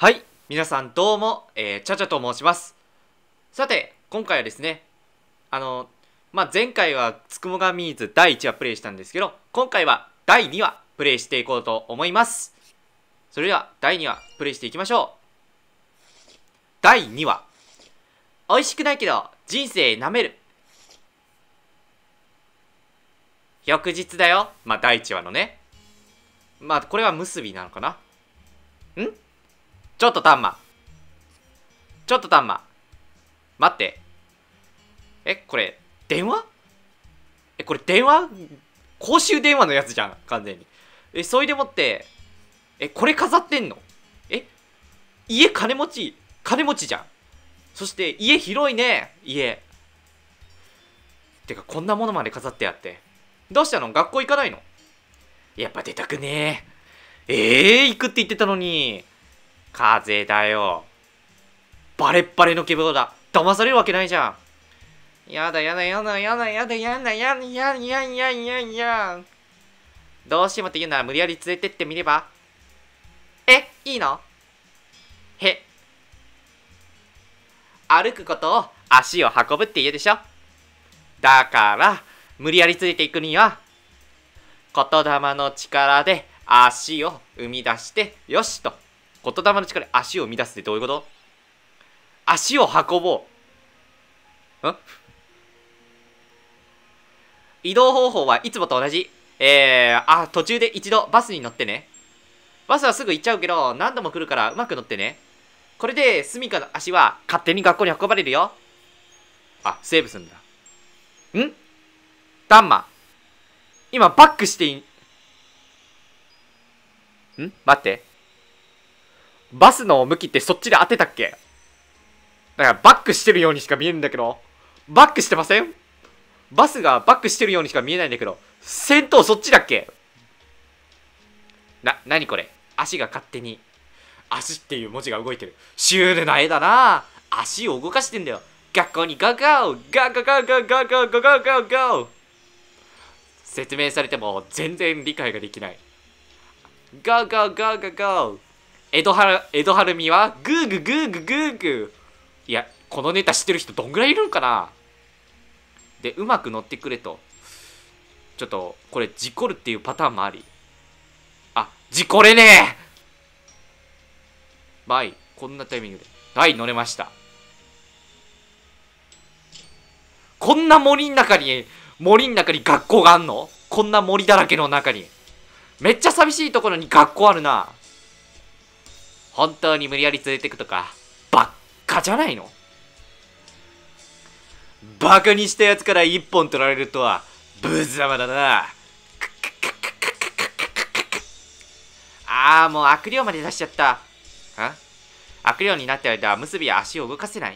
はい、皆さんどうも、チャチャと申します。さて、今回はですね、前回はつくもがミーズ第1話プレイしたんですけど、今回は第2話プレイしていこうと思います。それでは、第2話プレイしていきましょう。第2話。美味しくないけど、人生舐める。翌日だよ。第1話のね。これは結びなのかな。ちょっとタンマ。待って。これ、電話これ電話公衆電話のやつじゃん、完全に。それでもって、これ飾ってんの？家金持ちじゃん。そして、家広いね、家。てか、こんなものまで飾ってあって。どうしたの？学校行かないの？やっぱ出たくねえ。行くって言ってたのに。風邪だよ。バレッバレの希望だ。騙されるわけないじゃん。やだ。どうしてもって言うなら無理やり連れてってみれば？いいの？歩くことを足を運ぶって言うでしょ。だから、無理やり連れて行くには、言霊の力で足を生み出して、よしと。言霊の力で足を生み出すってどういうこと？足を運ぼう。移動方法はいつもと同じ。途中で一度バスに乗ってね。バスはすぐ行っちゃうけど、何度も来るからうまく乗ってね。これで、スミカの足は勝手に学校に運ばれるよ。セーブすんだ。タンマ。今、バックして待って。バスの向きってそっちで当てたっけ？だからバックしてるようにしか見えるんだけど。バックしてません？バスがバックしてるようにしか見えないんだけど。先頭そっちだっけ？なにこれ？足が勝手に。足っていう文字が動いてる。シュールな絵だな。足を動かしてんだよ。学校にゴーゴーゴーゴーゴーゴーゴーゴーゴーゴーゴーゴー。説明されても全然理解ができない。ゴーゴーゴーゴーゴー。江戸晴美はグーグーグーグーグーグー。いや、このネタ知ってる人どんぐらいいるんかな。で、うまく乗ってくれと。ちょっと、これ、事故るっていうパターンもあり。事故れねえ。こんなタイミングで。乗れました。こんな森ん中に学校があんの？こんな森だらけの中に。めっちゃ寂しいところに学校あるな。本当に無理やり連れてくとか、ばっかじゃないの？バカにしたやつから一本取られるとは、無様だな。もう悪霊まで出しちゃった。悪霊になって間、結びは足を動かせない。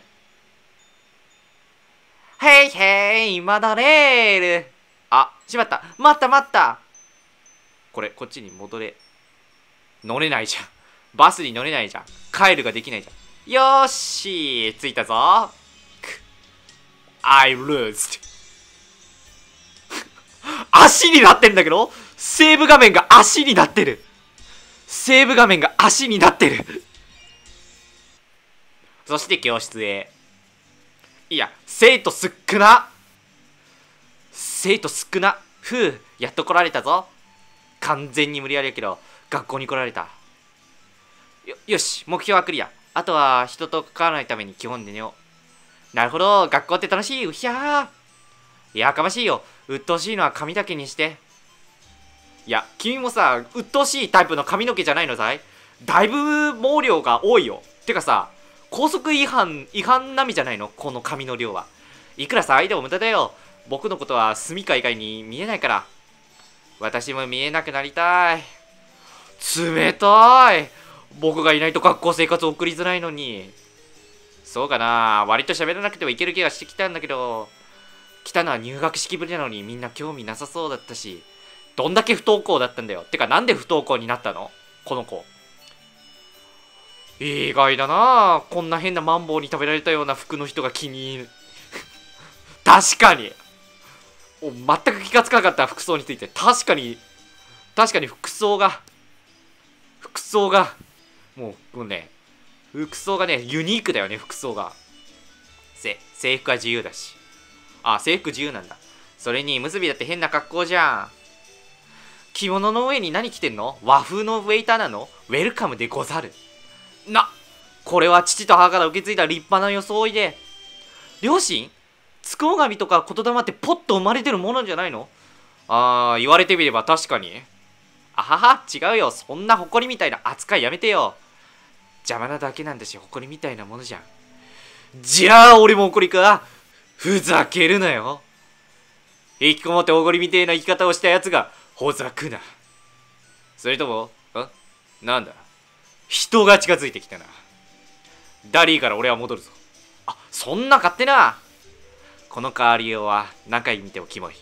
へい、まだレール。しまった。待った。こっちに戻れ。乗れないじゃん。バスに乗れないじゃん。帰るができないじゃん。よーし、着いたぞ。I lost 足になってんだけど、セーブ画面が足になってる。そして教室へ。いや、生徒少な。ふう、やっと来られたぞ。完全に無理やりやけど学校に来られた。よし、目標はクリア。あとは人と関わらないために基本で寝よう。なるほど、学校って楽しい。うひゃー。やかましいよ。鬱陶しいのは髪だけにして。いや、君もさ、鬱陶しいタイプの髪の毛じゃないのさい？だいぶ毛量が多いよ。てかさ、校則違反並みじゃないの？この髪の量は。いくら騒いでも無駄だよ。僕のことは住みか以外に見えないから。私も見えなくなりたい。冷たい。僕がいないと学校生活を送りづらいのに。そうかな。割と喋らなくてもいける気がしてきたんだけど。来たのは入学式ぶりなのにみんな興味なさそうだったし。どんだけ不登校だったんだよ。てかなんで不登校になったの？この子。意外だな。こんな変なマンボウに食べられたような服の人が気に入る。確かに。全く気がつかなかった服装について。確かに服装がもうね、 服装がね、ユニークだよね、服装が。制服は自由だし。あ、制服自由なんだ。それに、結びだって変な格好じゃん。着物の上に何着てんの？和風のウェイターなの？ウェルカムでござる。これは父と母から受け継いだ立派な装いで。両親？つくも神とか言霊ってポッと生まれてるものじゃないの？言われてみれば確かに。あはは、違うよ。そんな誇りみたいな扱いやめてよ。邪魔なだけなんだし、誇りみたいなものじゃん。じゃあ、俺も誇りか？ふざけるなよ。引きこもっておごりみてえな生き方をしたやつがほざくな。それともなんだ、人が近づいてきたな。ダリーから俺は戻るぞ。そんな勝手な。この変わりようは何回見てもキモい。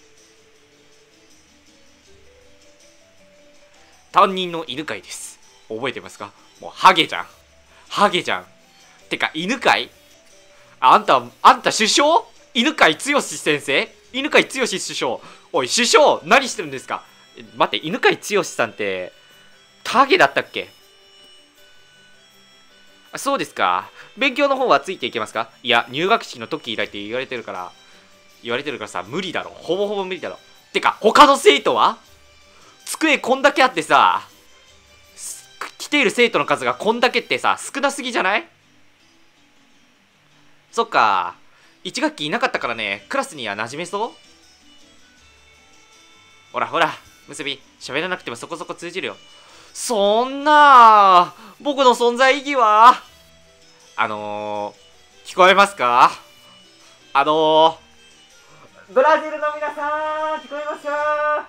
担任の犬飼です。覚えてますか？もうハゲじゃん。てか犬飼？あんた首相？犬飼剛先生？犬飼剛首相。おい、首相何してるんですか？待って、犬飼剛さんってハゲだったっけ？そうですか。勉強の方はついていけますか？いや、入学式の時以来って言われてるからさ、無理だろ。ほぼほぼ無理だろ。てか、他の生徒は？机こんだけあってさ、来ている生徒の数がこんだけってさ、少なすぎじゃない？そっか。1学期いなかったからね、クラスには馴染めそう？ほら、結び、喋らなくてもそこそこ通じるよ。そんな僕の存在意義は？聞こえますか？ブラジルの皆さん、聞こえますか？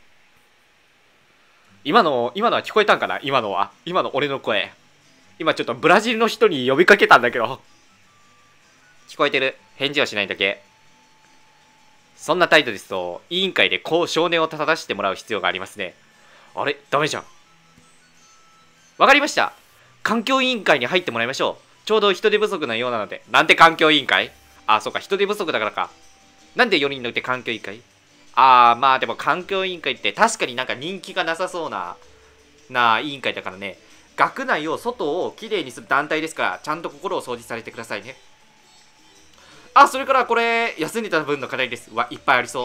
今のは聞こえたんかな？今の俺の声。今ちょっとブラジルの人に呼びかけたんだけど。聞こえてる。返事はしないだけ。そんな態度ですと、委員会で少年を正してもらう必要がありますね。あれ？ダメじゃん。わかりました。環境委員会に入ってもらいましょう。ちょうど人手不足なようなので。なんて環境委員会？そうか、人手不足だからか。なんで4人抜いて環境委員会？まあでも環境委員会って確かになんか人気がなさそうな委員会だからね。学内を外をきれいにする団体ですから、ちゃんと心を掃除されてくださいね。それからこれ休んでた分の課題です。いっぱいありそう。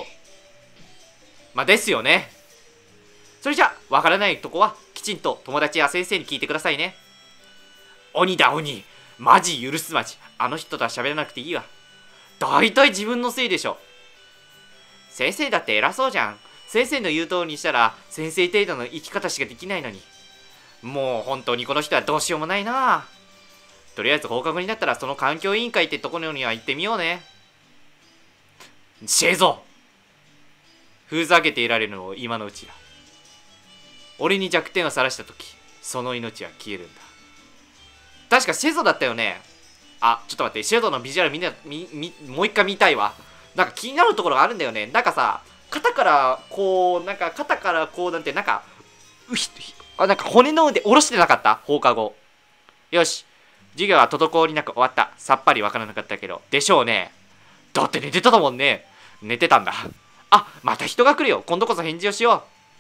ですよね。それじゃわからないとこはきちんと友達や先生に聞いてくださいね。鬼だ鬼、マジ許すまじ。あの人とは喋らなくていいわ。だいたい自分のせいでしょ。先生だって偉そうじゃん。先生の言う通りにしたら先生程度の生き方しかできないのに。もう本当にこの人はどうしようもないな。とりあえず放課後になったらその環境委員会ってところには行ってみようね。シェゾ、ふざけていられるのを今のうちだ。俺に弱点を晒した時、その命は消えるんだ。確かシェゾだったよね。ちょっと待って、シェゾのビジュアルもう一回見たいわ。なんか気になるところがあるんだよね。なんかさ、肩からこうなんてなんか骨の腕下ろしてなかった？放課後。よし、授業は滞りなく終わった。さっぱりわからなかったけど。でしょうね。だって寝てたもんね。寝てたんだ。また人が来るよ。今度こそ返事をしよ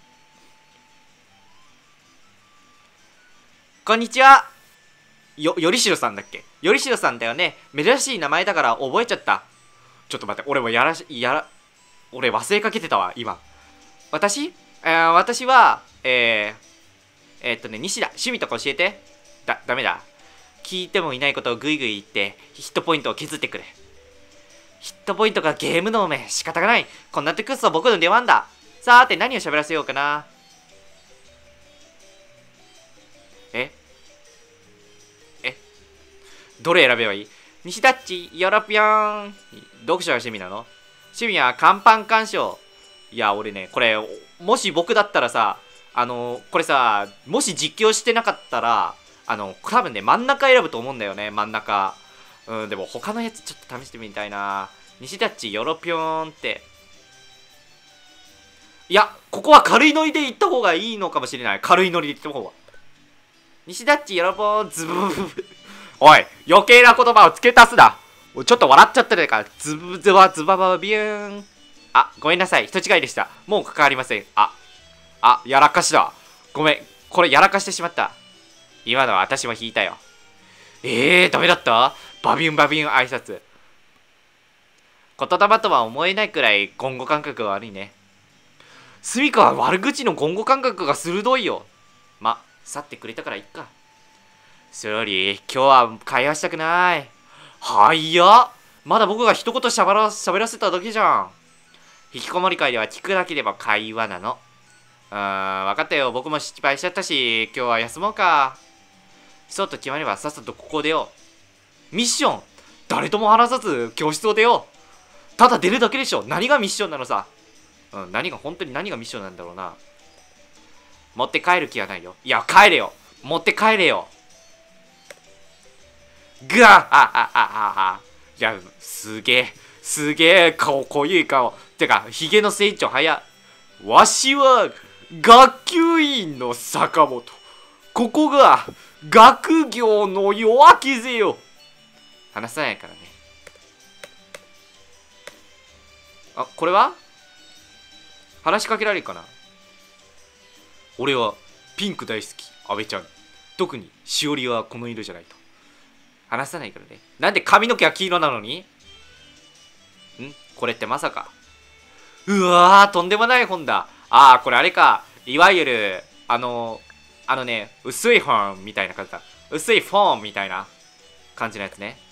う。こんにちは。よりしろさんだっけ？よりしろさんだよね。珍しい名前だから覚えちゃった。ちょっと待って、俺忘れかけてたわ、今。私は、西田、趣味とか教えて。ダメだ。聞いてもいないことをグイグイ言って、ヒットポイントを削ってくれ。ヒットポイントがゲームのおめ、仕方がない。こんな時こそ僕の出番だ。さて、何を喋らせようかな。どれ選べばいい？西タッチ、ヨロピョン。読書が趣味なの？趣味は看板鑑賞。いや、俺ね、これ、もし僕だったらさ、これさ、もし実況してなかったら、多分ね、真ん中選ぶと思うんだよね、真ん中。でも他のやつちょっと試してみたいな。西タッチ、ヨロピョンって。いや、ここは軽いノリで行った方がいいのかもしれない。軽いノリで行った方が。西タッチ、ヨロポーン、ズブブブ。おい、余計な言葉を付け足すな。ちょっと笑っちゃったねから、ズブズバズババビューン。ごめんなさい。人違いでした。もう関わりません。やらかしだ。ごめん。これやらかしてしまった。今のは私も引いたよ。 ダメだった。バビュンバビュン挨拶。言霊とは思えないくらい言語感覚が悪いね。スミカは悪口の言語感覚が鋭いよ。ま、去ってくれたからいっか。それより、今日は会話したくない。はいや、まだ僕が一言喋らせただけじゃん。引きこもり会では聞くだけでも会話なの。分かったよ。僕も失敗しちゃったし、今日は休もうか。そうと決まればさっさとここを出よう。ミッション、誰とも話さず教室を出よう。ただ出るだけでしょ。何がミッションなのさ。本当に何がミッションなんだろうな。持って帰る気はないよ。いや、帰れよ。持って帰れよ。ぐわあ。いや、すげえ顔、濃い顔。てか、ヒゲの成長早。わしは、学級委員の坂本。ここが、学業の夜明けぜよ。話さないからね。あ、これは話しかけられるかな。俺はピンク大好き、阿部ちゃん。特にしおりはこの色じゃないと。話さないからね。なんで髪の毛は黄色なのに？これってまさか。うわー、とんでもない本だ。これあれか。いわゆる、薄い本みたいな感じだ。薄いフォームみたいな感じのやつね。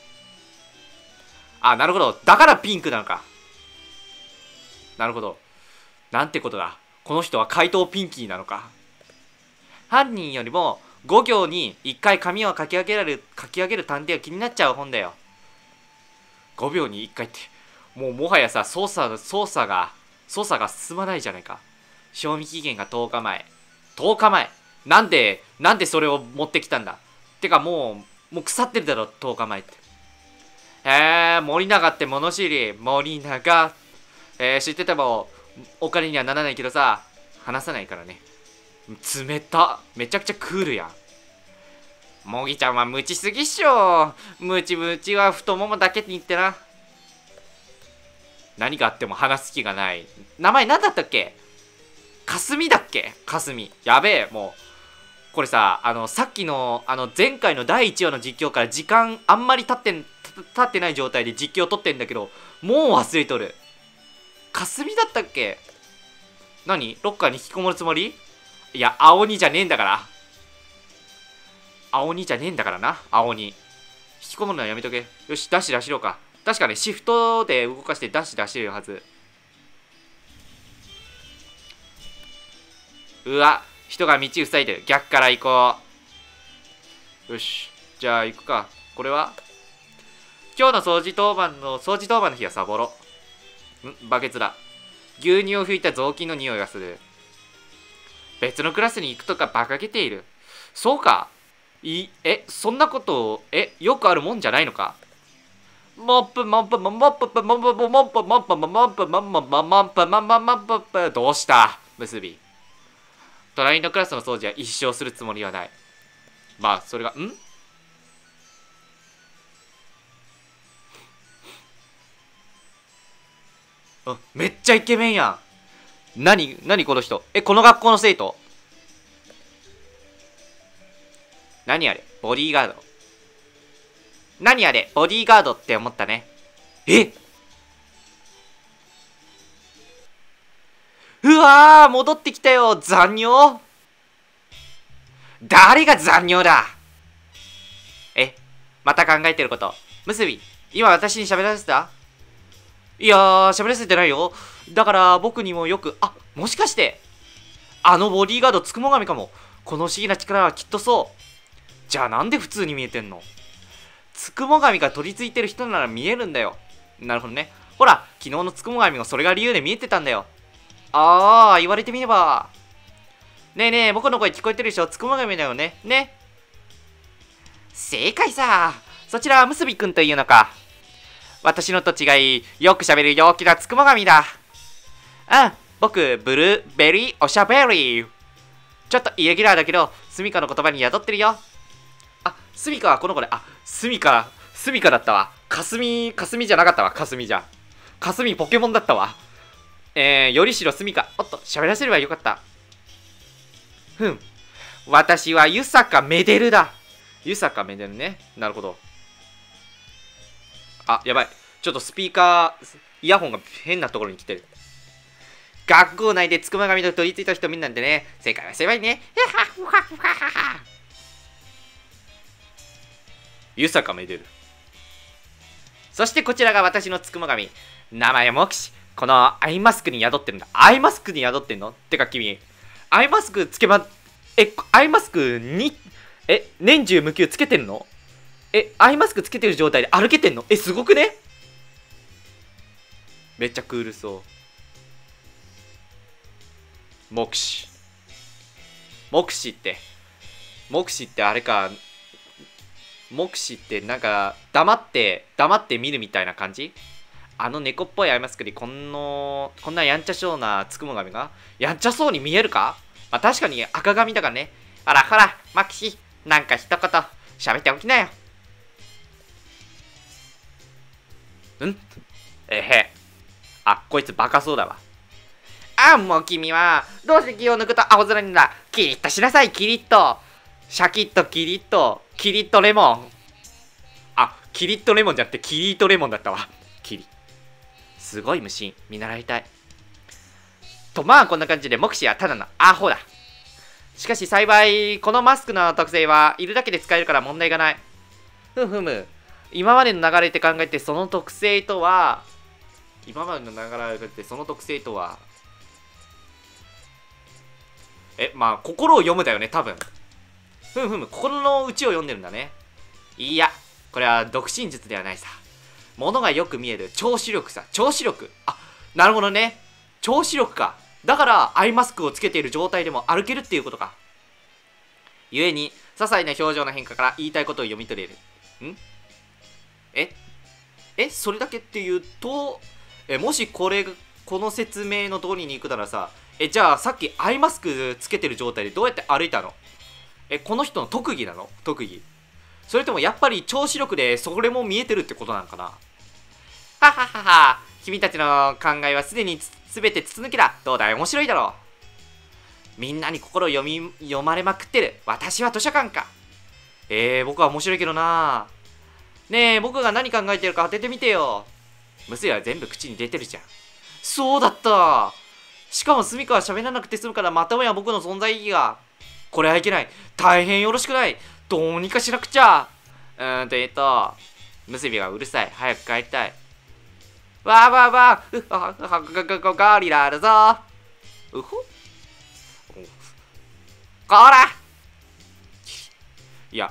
なるほど。だからピンクなのか。なるほど。なんてことだ。この人は怪盗ピンキーなのか。犯人よりも5行に1回紙を書き上げる探偵が気になっちゃう本だよ。5秒に1回って、もはやさ、操作が進まないじゃないか。賞味期限が10日前。10日前。なんでそれを持ってきたんだ。てかもう腐ってるだろ、10日前って。森永って物知り。森永。知っててもお金にはならないけどさ、話さないからね。冷た。めちゃくちゃクールやん。もぎちゃんはムチすぎっしょ。ムチは太ももだけに言ってな。何があっても話す気がない。名前何だったっけ？かすみだっけ？かすみ。やべえ、もう。これさ、さっきの、前回の第1話の実況から時間あんまり経ってない状態で実況撮ってんだけど、もう忘れとる。かすみだったっけ？何？ロッカーに引きこもるつもり？いや、青鬼じゃねえんだから。青鬼じゃねえんだからな、青鬼。引きこもるのはやめとけ。よし、ダッシュ走ろうか。確かね、シフトで動かしてダッシュ走れるはず。うわ、人が道塞いでる。逆から行こう。よし、じゃあ行くか。これは今日の掃除当番の日はサボろ。バケツだ。牛乳を拭いた雑巾の匂いがする。別のクラスに行くとか馬鹿げている。そうか。そんなことよくあるもんじゃないのか。モップモップモップモップモップモップモップモップモップモップモップモップモップ。どうした結び。隣のクラスの掃除は一生するつもりはない。まあそれがめっちゃイケメンやん。何この人。この学校の生徒？何あれボディーガード。何あれボディーガードって思ったね。うわー、戻ってきたよ。残尿。誰が残尿だ。また考えてること。結び、今私に喋らせた？いやー、喋らせてないよ。だから僕にもよく、もしかして、ボディーガードつくも神かも。この不思議な力はきっとそう。じゃあなんで普通に見えてんの？つくも神が取り付いてる人なら見えるんだよ。なるほどね。ほら、昨日のつくも神もそれが理由で見えてたんだよ。言われてみれば。ねえねえ、僕の声聞こえてるでしょ？つくも神だよね。ね。正解さ。そちらはむすびくんというのか。私のと違い、よく喋る陽気なつくも神だ。僕、ブルーベリーおしゃべり。ちょっとイレギュラーだけど、スミカの言葉に宿ってるよ。スミカはこの子で、スミカだったわ。かすみじゃなかったわ、かすみじゃ。かすみポケモンだったわ。よりしろスミカ。おっと、喋らせればよかった。私はユサカメデルだ。 ゆさかめでるね。なるほど。あ、やばい。ちょっとスピーカー、イヤホンが変なところに来てる。学校内でつくま紙と取り付いた人みんなんでね。正解は狭いね。ゆさかめでる。そしてこちらが私のつくま紙。名前はモキシ。このアイマスクに宿ってるんだ。アイマスクに宿ってんのてか君、アイマスクつけま、アイマスクに、年中無休つけてんの？アイマスクつけてる状態で歩けてんの？すごくね？めっちゃクールそう。目視ってあれか。目視ってなんか黙って見るみたいな感じ？猫っぽいアイマスクにこんなやんちゃそうなつくも神がやんちゃそうに見えるか？まあ確かに赤髪だからね。あらほらマキシ、なんか一言喋っておきなよ。こいつバカそうだわ。もう君はどうして気を抜くと青空にだ。キリッとしなさい。キリッとシャキッとキリッとレモン。キリッとレモンじゃなくてキリッとレモンだったわ。キリ、すごい無心見習いたいと。まあこんな感じで目視はただのアホだ。しかし幸いこのマスクの特性はいるだけで使えるから問題がない。今までの流れって考えてその特性とはまあ心を読むだよね多分。心の内を読んでるんだね。いやこれは読心術ではないさ。物がよく見える聴視力さ。聴視力、なるほどね。聴視力か。だからアイマスクをつけている状態でも歩けるっていうことか。故に些細な表情の変化から言いたいことを読み取れる。それだけっていうと、もしこの説明の通りに行くならさ、じゃあさっきアイマスクつけてる状態でどうやって歩いたの？この人の特技なの？特技。それともやっぱり聴視力でそれも見えてるってことなのかな？君たちの考えはすでに全て筒抜きだ。どうだい面白いだろう。みんなに心を読まれまくってる。私は図書館か。僕は面白いけどな。ねえ僕が何考えてるか当ててみてよ。むすりは全部口に出てるじゃん。そうだった。しかもスミカは喋らなくて済むからまたもや僕の存在意義が。これはいけない。大変よろしくない。どうにかしなくちゃ。むすびがうるさい。早く帰りたい。わゴリラだぞ。こら。いや、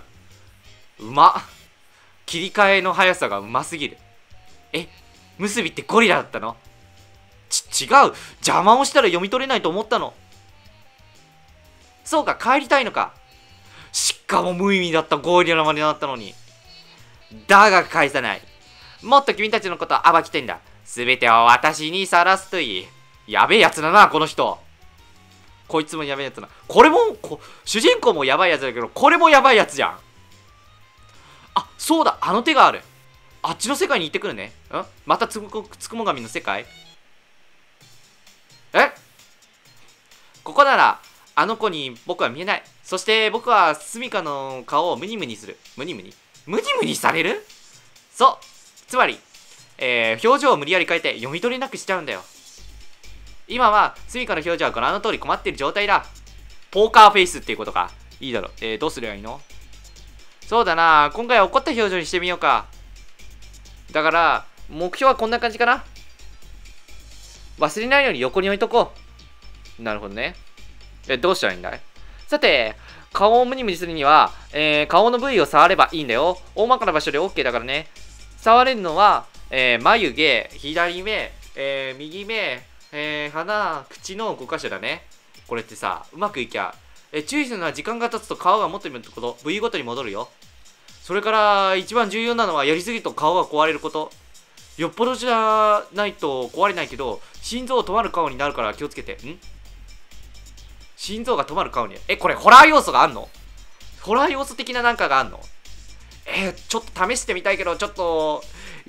切り替えの速さがうますぎる。むすびってゴリラだったの？違う。邪魔をしたら読み取れないと思ったの。そうか、帰りたいのか。しかも無意味だったゴリラまでなったのに。だが返さない。もっと君たちのことを暴きたいんだ。すべてを私にさらすといい。やべえやつだな、この人。こいつもやべえやつだな。これも、主人公もやばいやつだけど、これもやばいやつじゃん。そうだ、あの手がある。あっちの世界に行ってくるね。またつくも神の世界？ここなら、あの子に僕は見えない。そして僕はスミカの顔をムニムニする。ムニムニされる？そう。つまり、表情を無理やり変えて読み取れなくしちゃうんだよ。今はスミカの表情はご覧の通り困っている状態だ。ポーカーフェイスっていうことか。いいだろ。どうすればいいの？そうだな。今回は怒った表情にしてみようか。だから、目標はこんな感じかな。忘れないように横に置いとこう。なるほどね。どうしたらいいんだい？さて、顔をムニムニするには、顔の部位を触ればいいんだよ。大まかな場所で OK だからね。触れるのは、眉毛、左目、右目、鼻、口の5箇所だね。これってさ、うまくいきゃ、注意するのは時間が経つと顔が元に戻ること、部位ごとに戻るよ。それから一番重要なのはやりすぎると顔が壊れること。よっぽどじゃないと壊れないけど、心臓止まる顔になるから気をつけて。心臓が止まる顔に。これホラー要素があんの？ホラー要素的ななんかがあんの？ちょっと試してみたいけど、ちょっと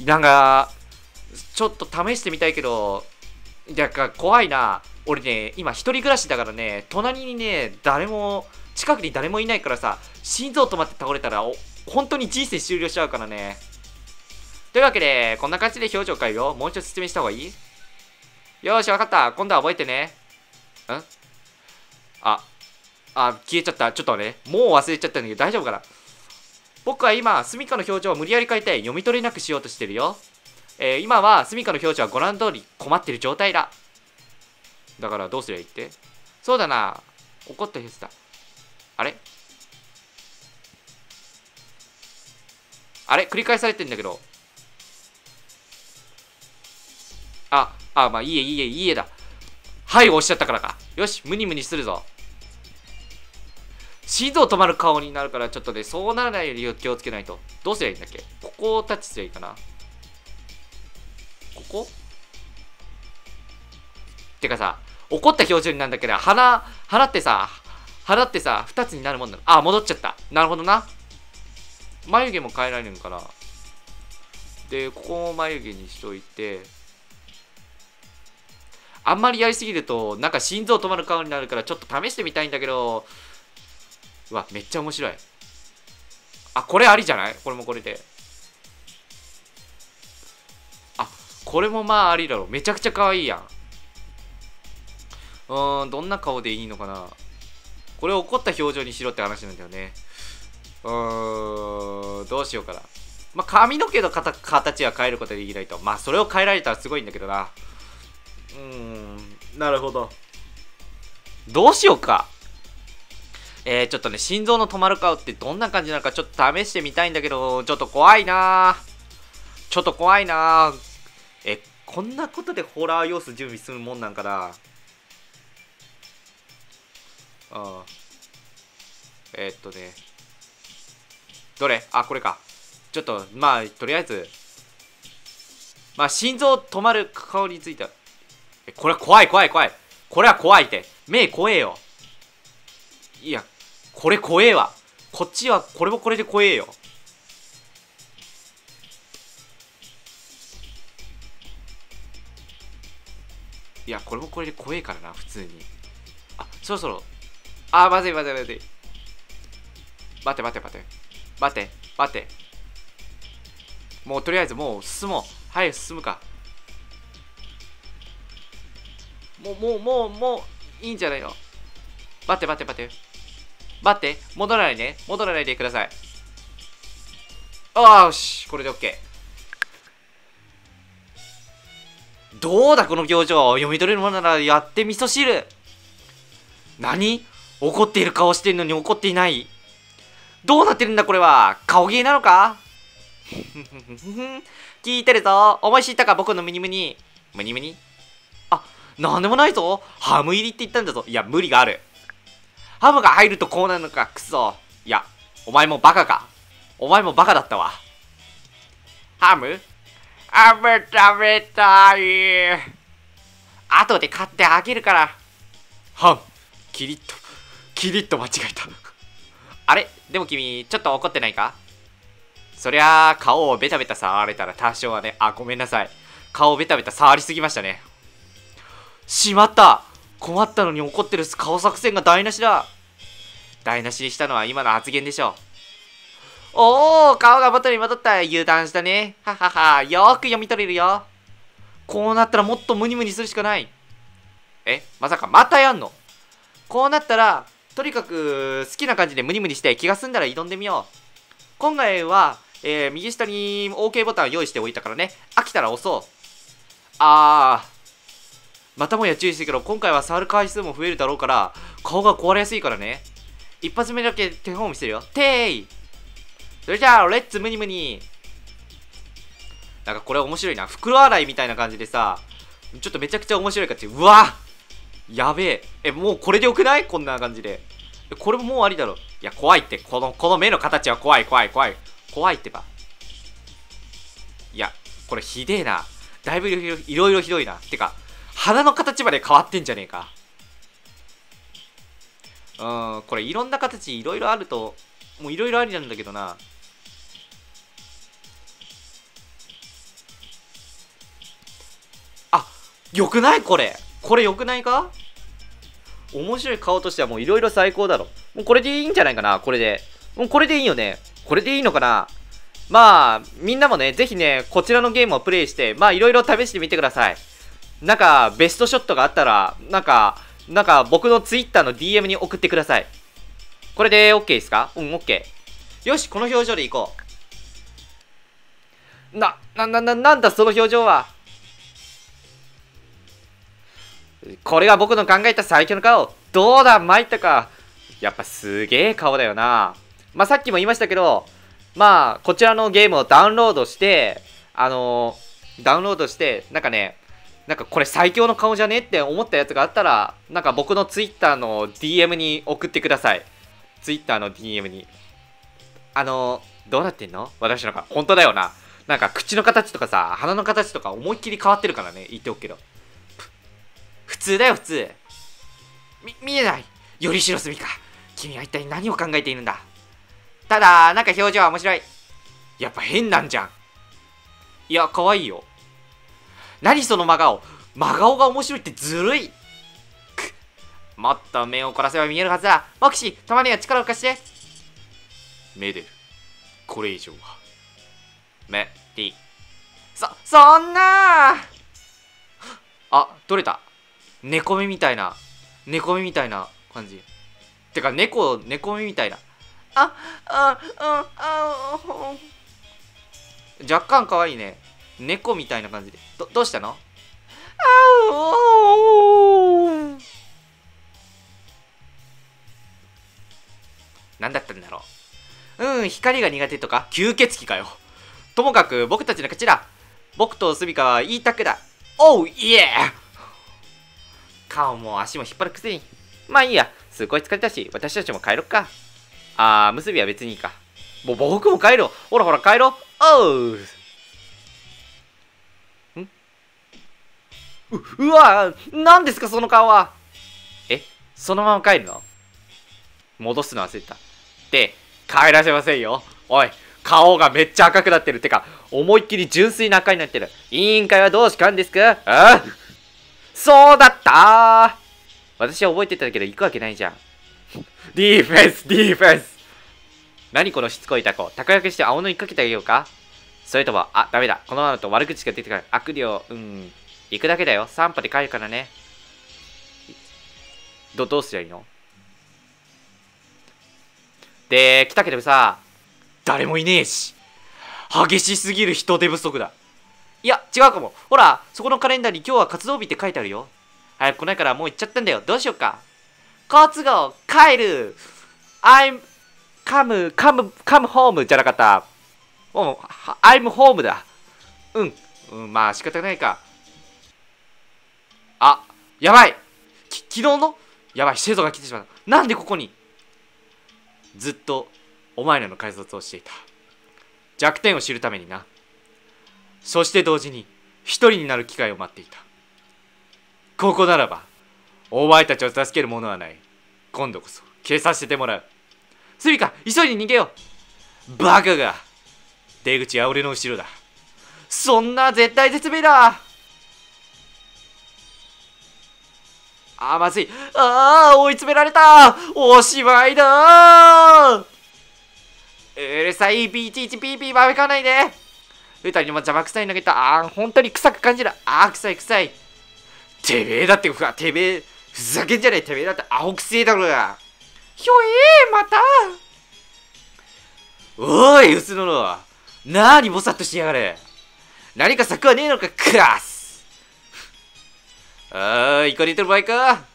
試してみたいけど、怖いな。俺ね、今一人暮らしだからね、隣にね、誰も近くに誰もいないからさ、心臓止まって倒れたら本当に人生終了しちゃうからね。というわけでこんな感じで表情変えるよ。もう一度説明した方がいい？よーし、わかった。今度は覚えてね。消えちゃった。ちょっとね、もう忘れちゃったんだけど大丈夫かな。僕は今、スミカの表情を無理やり変えて読み取れなくしようとしてるよ。今はスミカの表情はご覧の通り困ってる状態だ。だからどうすりゃいいって？そうだな。怒ったやつだ。あれ繰り返されてんだけど。まあいいえだ。はい、押しちゃったからか。よし、ムニムニするぞ。心臓止まる顔になるから、ちょっとね、そうならないように気をつけないと。どうすりゃいいんだっけ？ここをタッチすりゃいいかな。ここてかさ、怒った表情になんだけど、鼻ってさ、2つになるもんだ。戻っちゃった。なるほどな。眉毛も変えられるんかな。で、ここも眉毛にしといて、あんまりやりすぎると、なんか心臓止まる顔になるから、ちょっと試してみたいんだけど、うわ、めっちゃ面白い。これありじゃない？これもこれで。これもまあありだろ。めちゃくちゃ可愛いやん。どんな顔でいいのかな。これ怒った表情にしろって話なんだよね。どうしようかな。まあ、髪の毛の形は変えることができないと。まあ、それを変えられたらすごいんだけどな。なるほど。どうしようか。ちょっとね、心臓の止まる顔ってどんな感じなのかちょっと試してみたいんだけど、ちょっと怖いな。こんなことでホラー要素準備するもんなんかな。どれ？これか。ちょっと、まあ、とりあえず、まあ、心臓止まる顔については、これは怖い。これは怖いって。目怖えよ。いや、これ怖えわ。こっちは、これもこれで怖えよ。いや、これもこれで怖えからな、普通に。そろそろ。まずい。待て。もうとりあえずもう進もう。はい、進むか。もういいんじゃないの。待って、戻らないでください。よし、これで OK。どうだこの表情。読み取れるものならやって味噌汁。何？怒っている顔してんのに怒っていない。どうなってるんだこれは。顔芸なのか？聞いてるぞ。思い知ったか僕のムニムニ。なんでもないぞ。ハム入りって言ったんだぞ。いや、無理がある。ハムが入るとこうなるのか、くそ。いや、お前もバカか。お前もバカだったわ。ハム食べたい。後で買ってあげるから。ハム、キリッと間違えた。あれ？でも君、ちょっと怒ってないか？そりゃあ、顔をベタベタ触れたら多少はね。ごめんなさい。顔をベタベタ触りすぎましたね。しまった。困ったのに怒ってる顔作戦が台無しだ。台無しにしたのは今の発言でしょう。顔が元に戻った。油断したね。ははは。よーく読み取れるよ。こうなったらもっとムニムニするしかない。まさかまたやんの？こうなったら、とにかく好きな感じでムニムニして気が済んだら挑んでみよう。今回は、右下に OK ボタンを用意しておいたからね。飽きたら押そう。またもや注意してけど、今回は触る回数も増えるだろうから、顔が壊れやすいからね。一発目だけ手本見せるよ。それじゃあ、レッツムニムニ。なんかこれ面白いな。袋洗いみたいな感じでさ、ちょっとめちゃくちゃ面白い感じ。うわやべえ。もうこれでよくない？こんな感じで。これももうありだろ。いや、怖いって。この目の形は怖いってば。いや、これひでえな。だいぶいろいろひどいな。てか、鼻の形まで変わってんじゃねえか。これいろんな形いろいろあると、もういろいろありなんだけどな。よくない？これよくないか？面白い顔としてはもういろいろ最高だろ。 もうこれでいいんじゃないかな、これで。もうこれでいいよね。これでいいのかな。まあ、みんなもね、ぜひね、こちらのゲームをプレイして、まあ、いろいろ試してみてください。なんか、ベストショットがあったら、なんか、僕の Twitter の DM に送ってください。これで OK ですか？うん、OK。よし、この表情でいこう。なんだその表情は。これが僕の考えた最強の顔。どうだ、参ったか。やっぱすげえ顔だよな。まあ、さっきも言いましたけど、まあ、こちらのゲームをダウンロードして、なんかね、なんかこれ最強の顔じゃねって思ったやつがあったら、なんか僕の Twitter の DM に送ってください。Twitter の DM に。どうなってんの？私の顔。本当だよな。なんか口の形とかさ、鼻の形とか思いっきり変わってるからね。言っておくけど。普通だよ、普通。見えない。よりしろすみか。君は一体何を考えているんだ。ただ、なんか表情は面白い。やっぱ変なんじゃん。いや、可愛いよ。何その真顔。真顔が面白いってずるい。もっと目を凝らせば見えるはずだ。モクシー、たまには力を貸して。メデル、これ以上は。メディ。そんなあ、取れた。猫目みたいな感じ。てか、猫目みたいな。若干可愛いね。猫みたいな感じで。どうしたの？何だったんだろう。光が苦手とか吸血鬼かよ。ともかく僕たちの勝ちだ。僕とスミカはいいタッグだ。おうイエー。顔も足も引っ張るくせに。まあいいや、すごい疲れたし、私たちも帰ろっか。結びは別にいいか。僕も帰ろう。ほらほら帰ろう。うわ、何ですかその顔は。そのまま帰るの？戻すの忘れた。で、帰らせませんよ。おい、顔がめっちゃ赤くなってる。てか、思いっきり純粋な赤になってる。委員会はどうしたんですか？そうだったー。私は覚えてたけど行くわけないじゃん。ディーフェンス。何このしつこいタコ。高焼けして青のにかけてあげようか？それとも、ダメだ。このままだと悪口が出てくる。悪霊、行くだけだよ。3歩で帰るからね。どうすりゃいいの？で、来たけどさ、誰もいねえし。激しすぎる人手不足だ。いや、違うかも。ほら、そこのカレンダーに今日は活動日って書いてあるよ。早く来ないからもう行っちゃったんだよ。どうしようか。交通号、帰る。I'm come home じゃなかった。I'm home だ。まあ仕方ないか。やばい。昨日のやばい、シェゾが来てしまった。なんでここに。ずっとお前らの観察をしていた。弱点を知るためにな。そして同時に一人になる機会を待っていた。ここならばお前たちを助けるものはない。今度こそ消させてもらう。スミカ、急いで逃げよう。バカが。出口は俺の後ろだ。そんな絶対絶命だ。まずい。追い詰められた。おしまいだ。うるさい。ピーチーチピーピーばめかないで。二人にも邪魔くさい投げた。本当に臭く感じる。臭い。てめえだって、てめえ、ふざけんじゃねえ。てめえだって青くせえだろうが。ひょまた。おい、薄野の。なーにぼさっとしやがれ。何か策はねえのか、クラス。イカれてる場合か。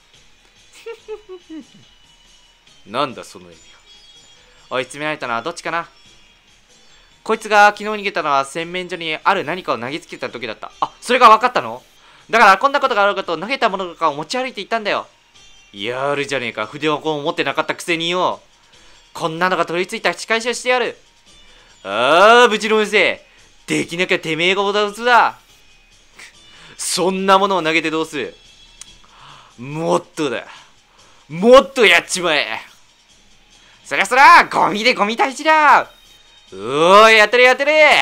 なんだその笑みは。追い詰められたのはどっちかな。こいつが昨日逃げたのは洗面所にある何かを投げつけた時だった。それが分かったの？だからこんなことがあろうかと投げたものとかを持ち歩いていったんだよ。やるじゃねえか。筆をこう持ってなかったくせによ。こんなのが取り付いた仕返しをしてやる。ぶちのむせ。できなきゃてめえがおだうつだ。そんなものを投げてどうする。もっとだ。もっとやっちまえ。そりゃゴミでゴミ大事だ。やってる。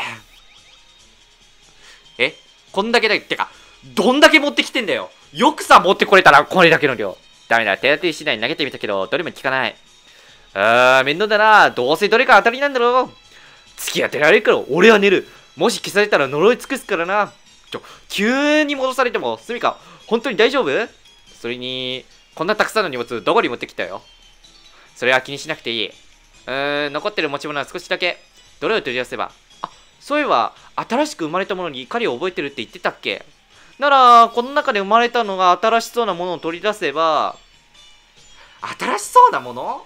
こんだけだ。ってか、どんだけ持ってきてんだよ。よくさ持ってこれたらこれだけの量。ダメだ。手当て次第に投げてみたけど、どれも効かない。 面倒だな。どうせどれか当たりなんだろう。付き合ってられるから俺は寝る。もし消されたら呪い尽くすからな。急に戻されても、スミカ、本当に大丈夫？それに、こんなたくさんの荷物、どこに持ってきたよ。それは気にしなくていい。残ってる持ち物は少しだけ。どれを取り出せば。あ、そういえば、新しく生まれたものに怒りを覚えてるって言ってたっけ？なら、この中で生まれたのが新しそうなものを取り出せば、新しそうなもの？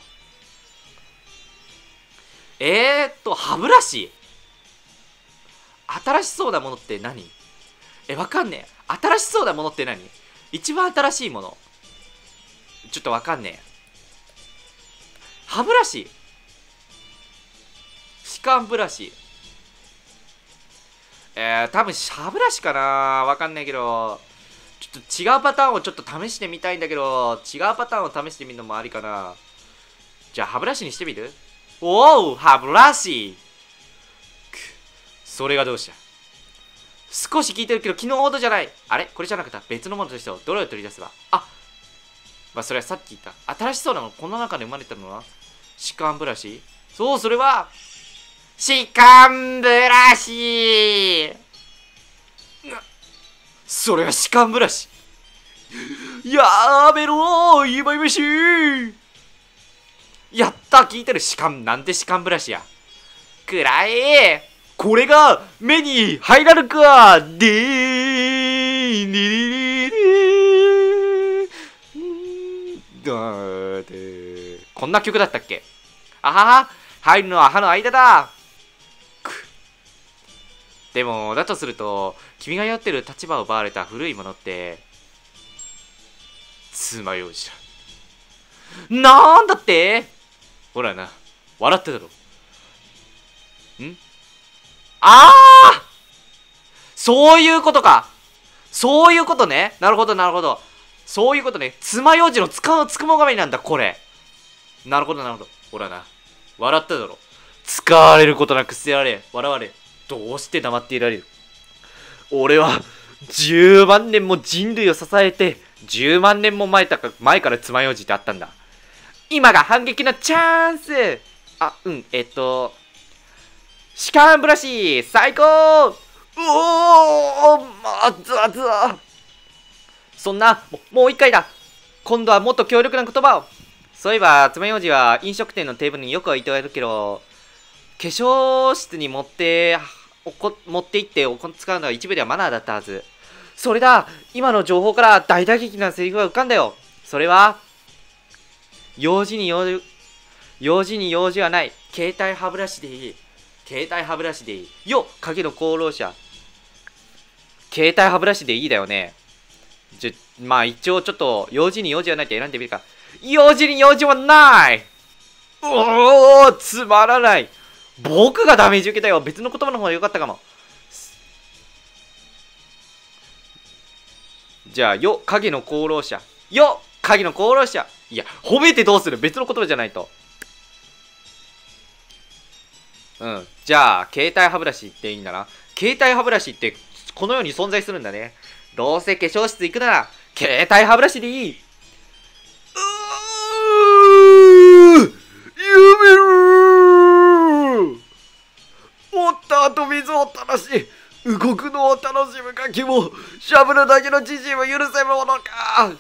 歯ブラシ。新しそうなものって何？わかんねえ。新しそうなものって何？一番新しいもの。ちょっとわかんねえ。歯ブラシ。歯間ブラシ。多分歯ブラシかな？わかんないけど、ちょっと違うパターンをちょっと試してみたいんだけど、違うパターンを試してみるのもありかな。じゃあ歯ブラシにしてみる？おお、歯ブラシ。それがどうした？少し聞いてるけど昨日ほどじゃない。あれこれじゃなくて別のものとしてどれを取り出せば。あ、まあそれはさっき言った新しそうなもの。この中で生まれたのは歯間ブラシ。そう、それは歯間ブラシ。それは歯間ブラシ。やめろー、今々しい。やった、聞いてる。歯間なんて歯間ブラシや。くらえ。これが目に入らぬか。でーだでこんな曲だったっけ？あはは、入るのは歯の間だ。でもだとすると君が酔ってる立場を奪われた古いものって爪楊枝だ。なんだって？ほらな、笑ってたろ。ん？ああ、そういうことか。そういうことね。なるほどなるほど。そういうことね。爪楊枝のつくも神なんだこれ。なるほどなるほど。ほらな、笑っただろ。使われることなく捨てられ笑われ、どうして黙っていられる？俺は10万年も人類を支えて10万年も前から爪楊枝ってあったんだ。今が反撃のチャンス。あ、歯間ブラシ最高。うおー、熱々。そんな、もう一回だ。今度はもっと強力な言葉を。そういえば爪楊枝は飲食店のテーブルによく置いてあるけど、化粧室に持って行って使うのは一部ではマナーだったはず。それだ、今の情報から大打撃なセリフが浮かんだよ。それは用事に用事はない。携帯歯ブラシでいい。携帯歯ブラシでいいよ。影の功労者。携帯歯ブラシでいいだよね。まあ一応ちょっと用事に用事はないって選んでみるか。用事に用事はない。おお、つまらない。僕がダメージ受けたよ。別の言葉の方が良かったかも。じゃあ、影の功労者。影の功労者。いや、褒めてどうする？別の言葉じゃないと。じゃあ、携帯歯ブラシっていいんだな。携帯歯ブラシってこの世に存在するんだね。どうせ化粧室行くなら、携帯歯ブラシでいい。やめろー。持った後水を垂らし、動くのを楽しむガキも、しゃぶるだけの知事も許せものか。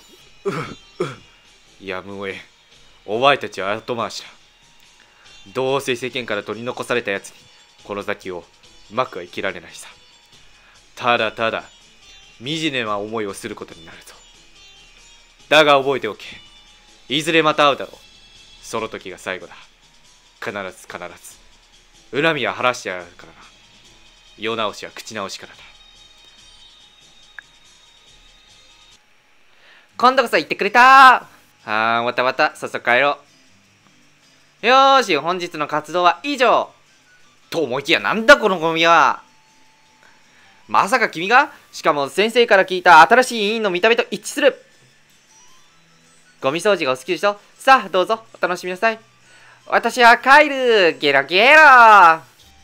やむをえ。お前たちは後回しだ。どうせ世間から取り残されたやつにこの先をうまくは生きられないさ。ただただ惨めな思いをすることになるぞ。だが覚えておけ。いずれまた会うだろう。その時が最後だ。必ず恨みは晴らしてやるからな。世直しは口直しからだ。今度こそ言ってくれたー。わた早速帰ろう。よーし、本日の活動は以上と思いきや、なんだこのゴミは。まさか君が？しかも先生から聞いた新しい委員の見た目と一致する。ゴミ掃除がお好きでしょ？さあどうぞお楽しみなさい。私は帰る。ゲロゲロ。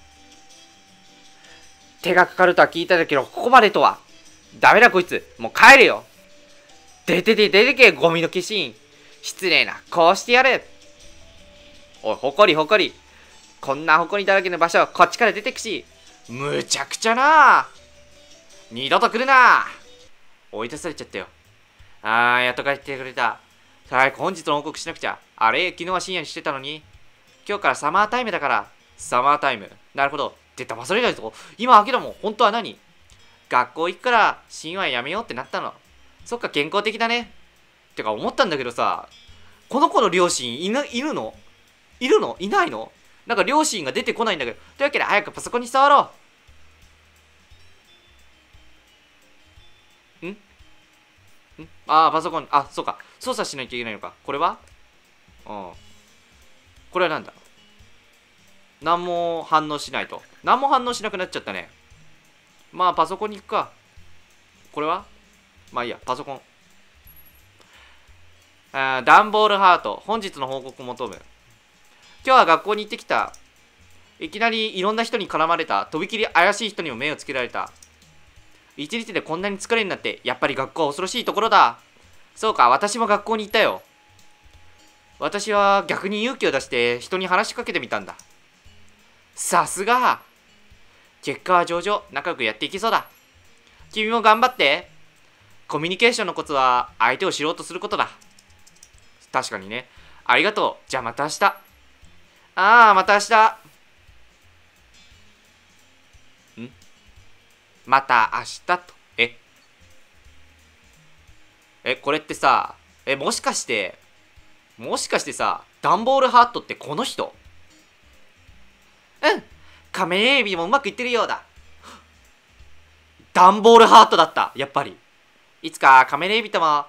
手がかかるとは聞いたけど、ここまでとは。ダメだこいつ、もう帰れよ。出てけゴミの消印。失礼な、こうしてやる。 おい、ほこりほこり。こんなほこりだらけの場所、こっちから出てくし。むちゃくちゃな。二度と来るな。追い出されちゃったよ。やっと帰ってきてくれた。早く本日の報告しなくちゃ。あれ、昨日は深夜にしてたのに。今日からサマータイムだから。サマータイム。なるほど。って騙されないぞ。今明らもん、本当は何？学校行くから深夜やめようってなったの。そっか、健康的だね。てか思ったんだけどさ、この子の両親いるの？いるの？いないの？なんか両親が出てこないんだけど。というわけで早くパソコンに触ろう。パソコン。そうか。操作しないといけないのか。これは？これはなんだ？何も反応しないと。何も反応しなくなっちゃったね。まあ、パソコンに行くか。これは？まあいいや、パソコン。ダンボールハート。本日の報告求む。今日は学校に行ってきた。いきなりいろんな人に絡まれた。とびきり怪しい人にも目をつけられた。一日でこんなに疲れになって、やっぱり学校は恐ろしいところだ。そうか、私も学校に行ったよ。私は逆に勇気を出して人に話しかけてみたんだ。さすが。結果は上々、仲良くやっていきそうだ。君も頑張って。コミュニケーションのコツは相手を知ろうとすることだ。確かにね。ありがとう。じゃあまた明日。また明日。また明日と。これってさ、もしかしてさ、ダンボールハートってこの人？カメレエビもうまくいってるようだ。ダンボールハートだった、やっぱり。いつかカメレエビとも、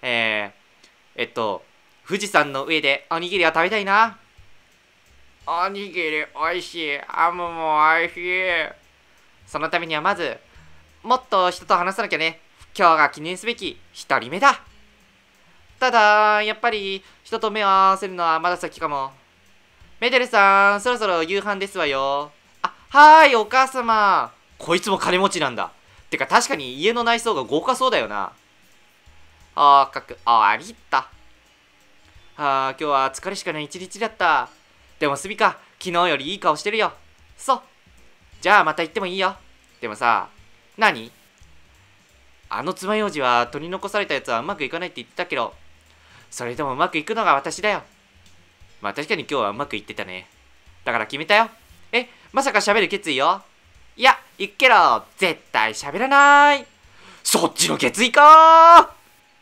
富士山の上でおにぎりを食べたいな。おにぎりおいしい。ハムもおいしい。そのためにはまず、もっと人と話さなきゃね。今日が記念すべき1人目だ。ただ、やっぱり人と目を合わせるのはまだ先かも。メデルさん、そろそろ夕飯ですわよ。はーい、お母様。こいつも金持ちなんだ。てか確かに家の内装が豪華そうだよな。終わりった。今日は疲れしかない一日だった。でもスビカ、昨日よりいい顔してるよ。そう。じゃあまた行ってもいいよ。でもさ、何？爪楊枝は取り残されたやつはうまくいかないって言ってたけど、それでもうまくいくのが私だよ。まあ確かに今日はうまくいってたね。だから決めたよ。まさか喋る決意よ。いや、行くけど、絶対喋らない。そっちの決意か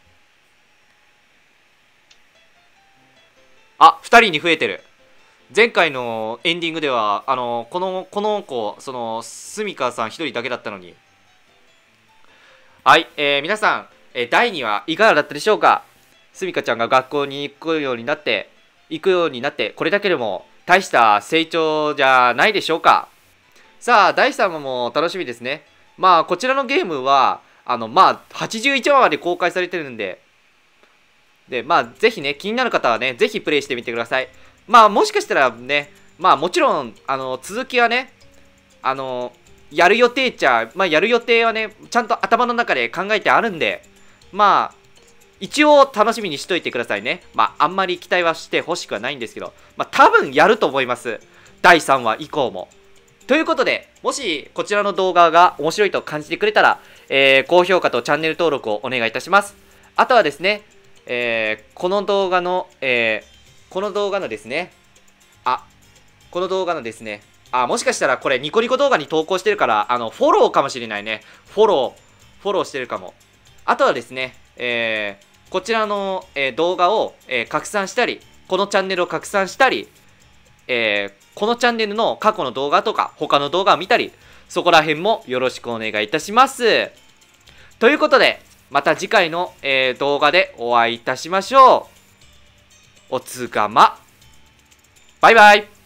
ー。2人に増えてる。前回のエンディングでは、この子、スミカさん1人だけだったのに。はい、皆さん、第2話いかがだったでしょうか。スミカちゃんが学校に行くようになって、これだけでも大した成長じゃないでしょうか。さあ、第3話も楽しみですね。まあ、こちらのゲームは、81話まで公開されてるんで、ぜひね、気になる方はね、ぜひプレイしてみてください。もしかしたらね、もちろん、続きはね、やる予定やる予定はね、ちゃんと頭の中で考えてあるんで、一応楽しみにしといてくださいね。あんまり期待はしてほしくはないんですけど、多分やると思います。第3話以降も。ということで、もしこちらの動画が面白いと感じてくれたら、高評価とチャンネル登録をお願いいたします。あとはですね、この動画のですね、もしかしたらこれニコニコ動画に投稿してるから、フォローかもしれないね。フォローしてるかも。あとはですね、こちらの、動画を、拡散したり、このチャンネルを拡散したり、このチャンネルの過去の動画とか、他の動画を見たり、そこら辺もよろしくお願いいたします。ということで、また次回の、動画でお会いいたしましょう。おつがま。バイバイ。